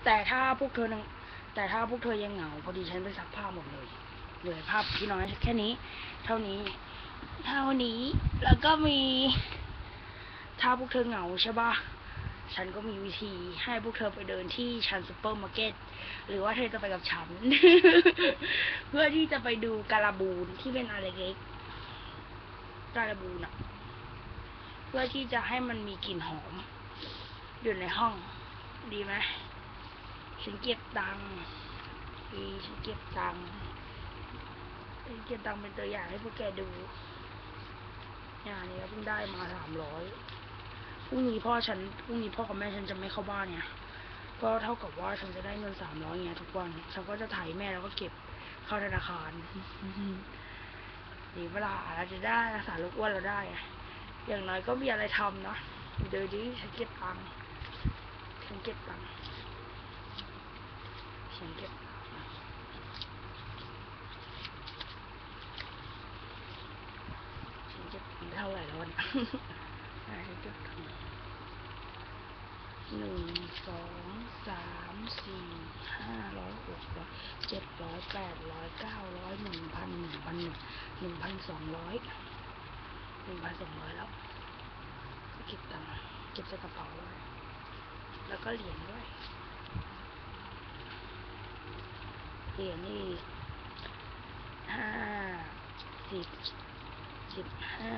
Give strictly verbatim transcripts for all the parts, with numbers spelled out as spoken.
แต่ถ้าพวกเธอแต่ถ้าพวกเธอยังเหงาพอดีฉันไปซักผ้าหมดเลยเหลือผ้าพี่น้อยแค่นี้เท่านี้เท่านี้แล้วก็มีถ้าพวกเธอเหงาใช่ปะฉันก็มีวิธีให้พวกเธอไปเดินที่ชั้นซูเปอร์มาร์เก็ตหรือว่าเธอจะไปกับฉัน เพื่อที่จะไปดูการาบูนที่เป็นอะไรเล็กการาบูนอะเพื่อที่จะให้มันมีกลิ่นหอมอยู่ในห้องดีไหมฉันเก็บตังค์ดีฉันเก็บตังค์ฉันเก็บตังค์เป็นตัวอย่างให้พวกแกดูอย่างนี้เพิ่งได้มาสามร้อยพรุ่งนี้พ่อฉันพรุ่งนี้พ่อกับแม่ฉันจะไม่เข้าบ้านเนี่ยก็เท่ากับว่าฉันจะได้เงินสามร้อยเงี้ยทุกวันฉันก็จะถ่ายแม่แล้วก็เก็บเข้าธนาคารดีเวลาเราจะได้รักษาลูกอ้วนเราได้อย่างน้อยก็มีอะไรทำนะเดี๋ยวนี้ฉันเก็บตังค์ฉันเก็บตังค์ฉันเก็บฉันเก็บเท่าไหร่แล้ววันฉันเก็บตังค์หนึ่งสองสามสี่ห้าร้อยหกร้อยเจ็ดร้อยแปดร้อยเก้าร้อยหนึ่งพันหนึ่งพันหนึ่งหนึ่งพันสองร้อยหนึ่งพันสองร้อยแล้วเก็บตังค์เก็บใส่กระเป๋าเลยแล้วก็เหรียญด้วยเหรียญนี่ห้าสิบสิบห้า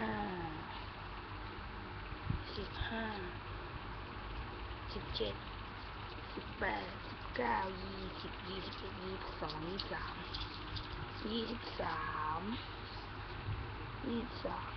สิบห้าสิบเจ็ดสิบแปดสิบเก้ายี่สิบยี่สิบเอ็ดยี่สิบสองยี่สิบสามยี่สิบสามยี่สิบสาม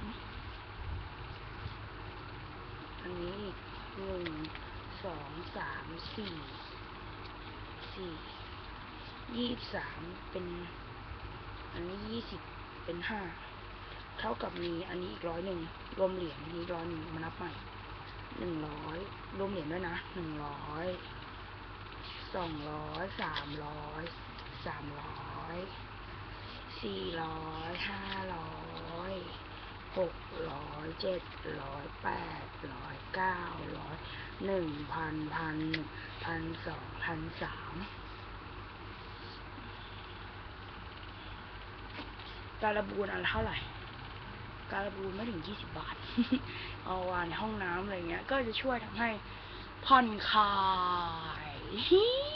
อันนี้หนึ่งสองสามสี่สี่ยี่สิบสามเป็นอันนี้ยี่สิบเป็นห้าเท่ากับมีอันนี้อีกร้อยหนึ่งรวมเหรียญนี้ร้อยหนึ่งมานับใหม่หนึ่งร้อยรวมเหรียญด้วยนะหนึ่งร้อยสองร้อยสามร้อยสามร้อยสี่ร้อยห้าร้อยหกร้อยเจ็ดร้อยแปดร้อยเก้าร้อยหนึ่งพันพันหนึ่งพันสองพันสามการบูนอันเท่าไหร่การบูนไม่ถึงยี่สิบบาท เอาวางในห้องน้ำอะไรเงี้ยก็จะช่วยทำให้ผ่อนคลาย